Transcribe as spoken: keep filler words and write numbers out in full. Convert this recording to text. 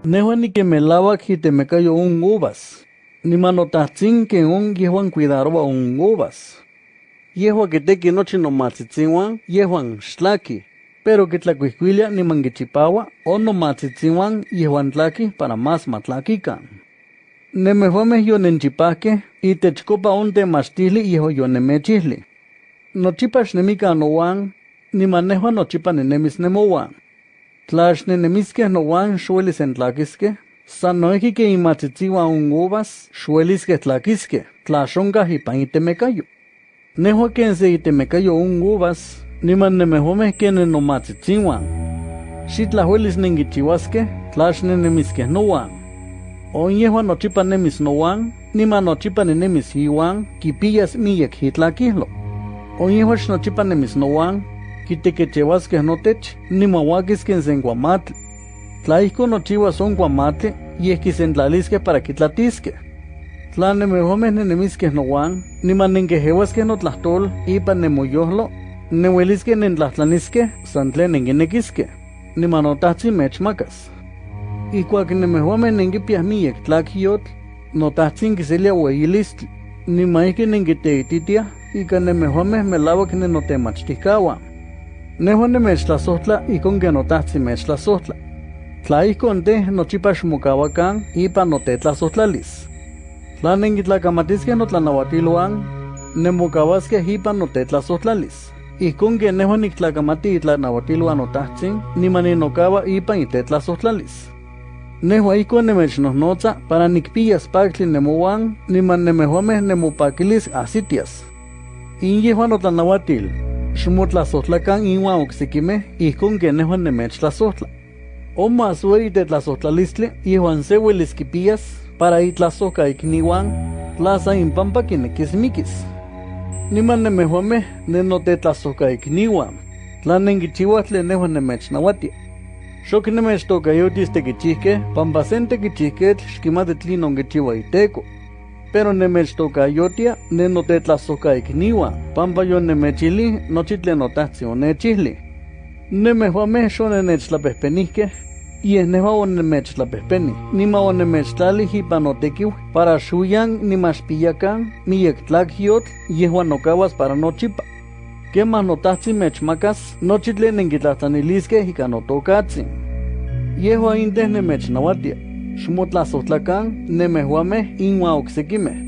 Nehuan que me lava que te me cayó un uvas. Ni mano tachín que un yehuan cuidaroba un uvas. Yehua que te que noche no matzitziwan, yehuan shlaki. Pero que tlacuisquilia ni mangichipawa o no matzitziwan yehuan tlaki para más matlaquican. Nemehuames yo nenchipaque y techcopa un temastili yeho yo nemechihli. No chipas nemica no wan, ni manejo no chipa nenemis nemowan. Tlash nenemiske no wan shuelis en tlaquisque, sanoeki que imatzitziwa un uvas, shuelisque tlaquisque, tlashonga y pan itemecayo. Nejo que ense itemecayo un uvas, ni man nemehuames que no matzitziwan. Si tlahuelis nengichihuasque, tlash nenemiske no wan. O yehua no chipa nemis no wan, ni man no chipa nenemis iwan, kipillas miyek hitlaquihlo. O yehua no chipa nemis no wan, quitequechehuasque no tech, ni mahuaquisque en senguamatl. Tlaihco no chihuas son guamatl, y es que se entlalisque para quitlatisque. Tla nemehuames nenemisque no wan, ni man nenquejehuasque no tlahtol, y pa nemoyohlo, nehuelisque nentlahtlanisque, santle nenguinequisque, ni manotahzi mechmacas. Y cuac nemehuames nenguipias miyek tlaquiotl, no tahtzin quiselia hueyilistl, ni maihque nenguiteititia, y que nemehuames melava que nenotemachticawa. Nehuan nemechtlasohtla y con que no tahtzin mechtlasohtla. Tlaihconte no chipax mocahuacan y pa no tetlasohtlalis. Tla nenguitlacamatisque no tlanawatiluan, nemocabasque y pa no tetlasohtlalis. Y con que nehuan nictlacamati y tlanawatiluan no tahtzin, ni maninocaba y pa y tetlasohtlalis. Nehua iko nemechnohnotza para nicpillas pactli nemowan, ni man nemehuames nemopaquilis asitias. In yehuan otlanahuatil, xmotlasohtlacan inwan oxiquimeh, ihcon que nehuan nemechtlasohtla. O más ueri tetlasohtlalistli, yehuan sehuelis quipillas, para itlasohca ikniwan, tlaza impampa quinequismiquis. Ni man nemehuames nenotetlasohca ikniwan, tla nenquichihuatle nehuan nemechnahuatia. Xok nemechtocayotis tequichihque, pampasen tequichihquetl xquimati tlinon quichiua iteco. Pero nemechtocayotia nenotetlasohca ikniwan, pampa yo nemechili nochi tlen notahtzin onechihli. Nemehuameh xonenechtlapehpenihqueh, y es nehua onemechtlapehpeni, nima onemechtlali ipan notequiu para xuyan nimachpiyacan miyek tlaquiotl yehuan nocahuas para nochipa. Quemah notahtzin mechmacas nochi tlen nenquitlahtlaniliskeh ika notocatzin. Yehua inteh nemechnauatia, xmotlasohtlacan nemehuameh inua ocsequimeh.